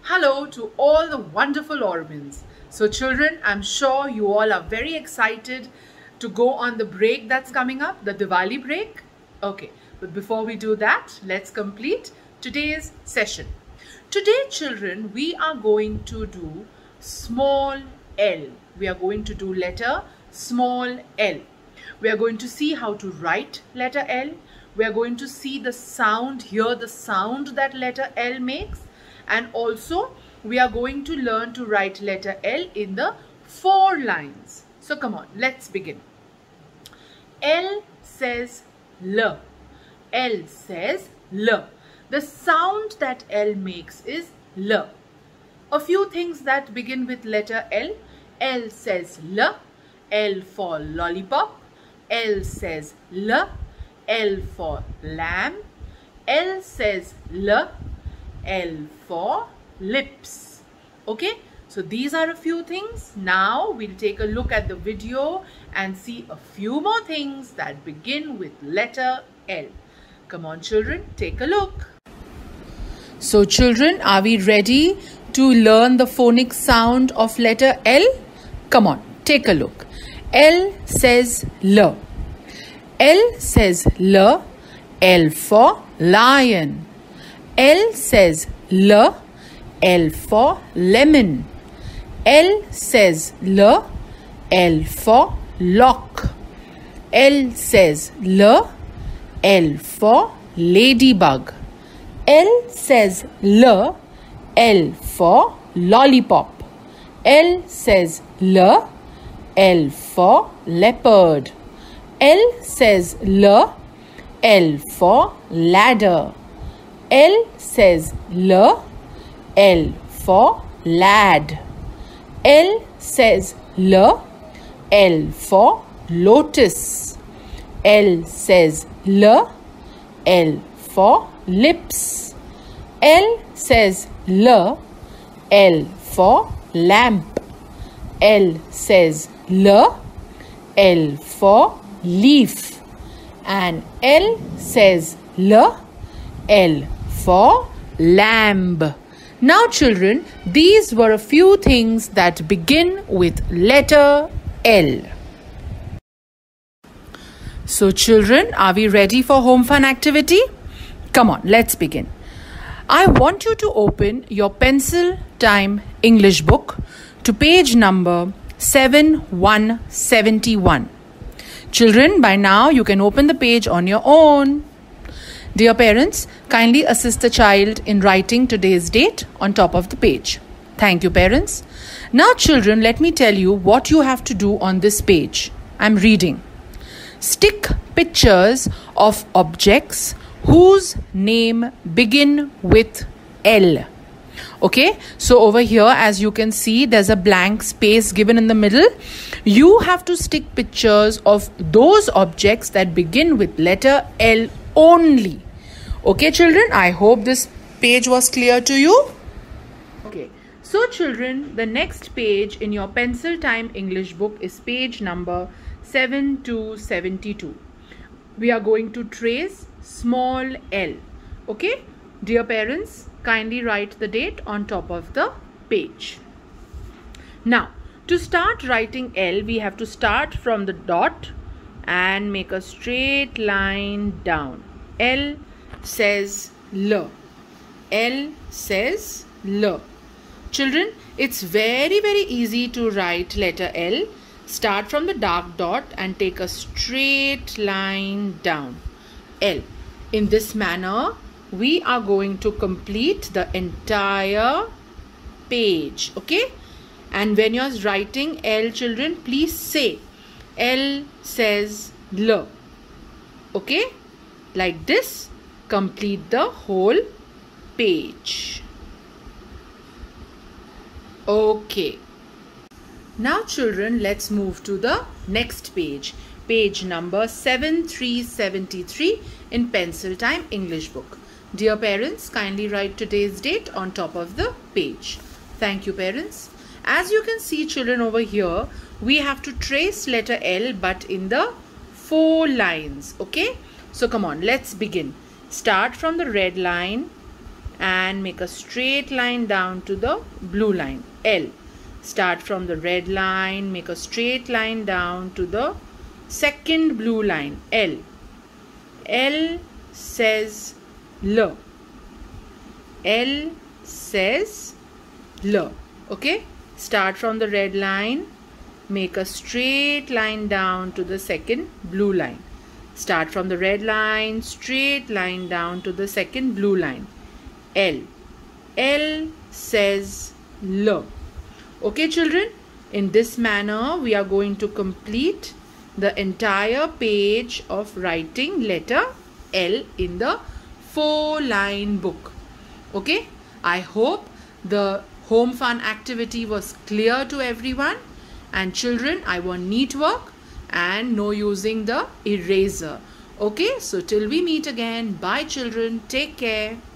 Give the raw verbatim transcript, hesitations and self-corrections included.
Hello to all the wonderful Ormins. So children, I'm sure you all are very excited to go on the break that's coming up, the Diwali break. Okay, but before we do that, let's complete today's session. Today children, we are going to do small L. We are going to do letter small L. We are going to see how to write letter L. We are going to see the sound, hear the sound that letter L makes. And also we are going to learn to write letter L in the four lines. So come on, let's begin. L says L. L says L. The sound that L makes is L. A few things that begin with letter L. L says L. L for lollipop. L says L. L for lamb. L says L. L for lips. Okay, so these are a few things. Now we'll take a look at the video and see a few more things that begin with letter L. Come on children, take a look. So children, are we ready to learn the phonic sound of letter L? Come on, take a look. L says L. L says L. L for lion. L says L. L for lemon. L says L. L for lock. L says L. L for ladybug. L says L. L for lollipop. L says L. L for leopard. L says L. L for ladder. L says L. L for lad. L says L. L for lotus. L says L. L for lips. L says L. L for lamp. L says L. L for leaf. And L says L. L for lamb. Now children, these were a few things that begin with letter L. So children, are we ready for home fun activity? Come on, let's begin. I want you to open your pencil time English book to page number seven one seven one. Children, by now you can open the page on your own. Dear parents, kindly assist the child in writing today's date on top of the page. Thank you, parents. Now, children, let me tell you what you have to do on this page. I'm reading. Stick pictures of objects whose name begin with L. Okay, so over here, as you can see, there's a blank space given in the middle. You have to stick pictures of those objects that begin with letter L only. Okay children, I hope this page was clear to you. Okay, so children, the next page in your pencil time English book is page number seven two seven two. We are going to trace small L. Okay, dear parents, kindly write the date on top of the page. Now, to start writing L, we have to start from the dot and make a straight line down. L says L. L says L. Children, it's very very easy to write letter L. Start from the dark dot and take a straight line down. L. In this manner, we are going to complete the entire page. Okay? And when you're writing L, children, please say L says L. Okay? Like this, complete the whole page. Okay. Now children, let's move to the next page. Page number seven three seven three in pencil time English book. Dear parents, kindly write today's date on top of the page. Thank you, parents. As you can see children over here, we have to trace letter L but in the four lines. Okay? So come on, let's begin. Start from the red line and make a straight line down to the blue line, L. Start from the red line, make a straight line down to the second blue line, L. L says L. L says L. Okay? Start from the red line, make a straight line down to the second blue line. Start from the red line, straight line down to the second blue line, L. L says L. Okay, children? In this manner, we are going to complete the entire page of writing letter L in the four-line book. Okay? I hope the home fun activity was clear to everyone. And children, I want neat work and no using the eraser. Okay? So till we meet again, bye children. Take care.